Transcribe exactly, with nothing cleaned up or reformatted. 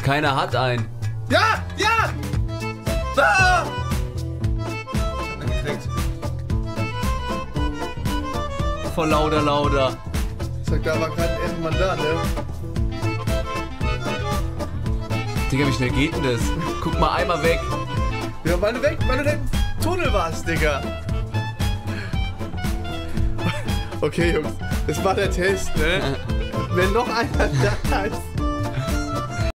Keiner hat einen. Ja! Ja! Ah! Ich hab ihn gekriegt. Vor lauter, lauter. Ich sag, da war gerade ein Ehrenmann da, ne? Digga, wie schnell geht denn das? Guck mal einmal weg. Ja, weil du weg, weil du im Tunnel warst, Digga. Okay, Jungs, das war der Test, ne? Wenn noch einer da ist.